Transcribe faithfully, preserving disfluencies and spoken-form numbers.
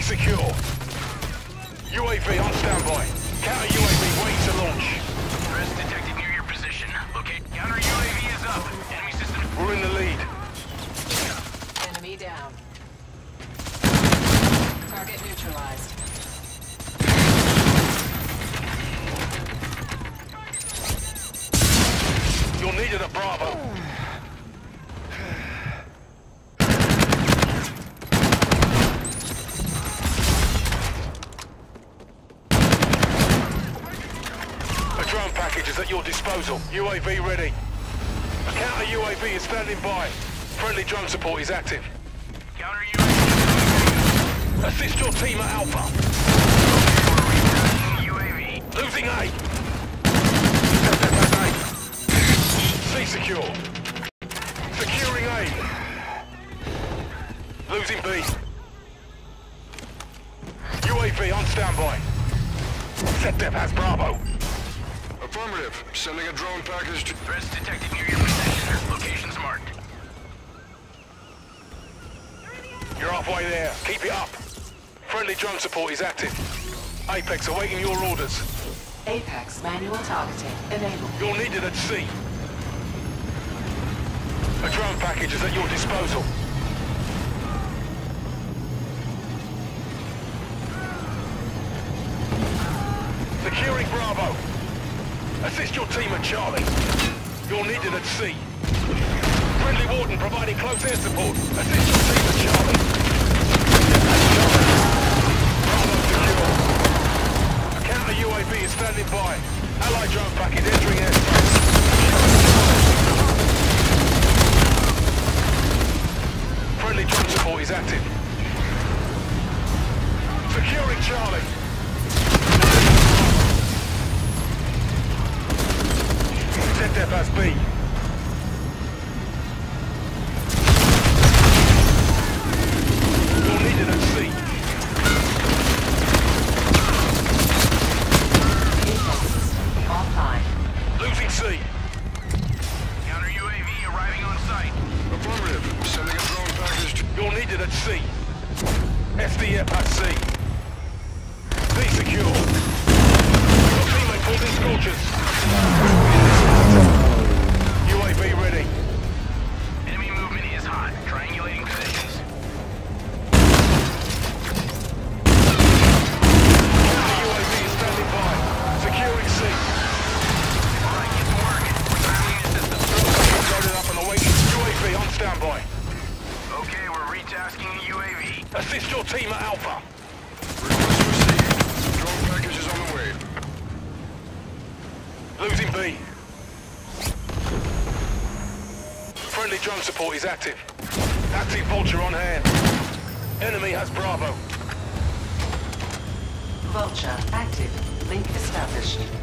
secure. U A V on standby. Counter U A V waiting to launch. Threats detected near your position. Locate. Counter U A V is up. Enemy system. We're in the lead. Enemy down. Target neutralized. You're needed at Bravo. A drone package is at your disposal. U A V ready. A counter U A V is standing by. Friendly drone support is active. Counter U A V. Assist your team at Alpha. U A V. Losing A. C secure. Securing A. Losing B. U A V on standby. SecDef has Bravo. Affirmative. Sending a drone package to... Threats detected near your position. Locations marked. You're halfway there. Keep it up. Friendly drone support is active. Apex awaiting your orders. Apex manual targeting enabled. You're needed at C. A drone package is at your disposal. Securing Bravo. Assist your team at Charlie. You're needed at C. Friendly Warden providing close air support. Assist your team at Charlie. Bravo secure. A counter U A V is standing by. Allied drone package entering airspace. Friendly drone support is active. Securing Charlie. SecDef has B. You're needed at C. Offline. Losing C. Counter U A V arriving on site. Affirmative. Sending a drone package to... You're needed at C. S D F at C. C secure. Your teammate pulled in scorchers. U A V ready. Enemy movement is hot. Triangulating positions. U A V is standing by. Securing C. Alright, get to work. We're surrounding the system. Loaded up and awaiting. U A V on standby. Okay, we're retasking the U A V. Assist your team at Alpha. Request received. Drone package is on the way. Losing B. Friendly drone support is active. Active Vulture on hand. Enemy has Bravo. Vulture active. Link established.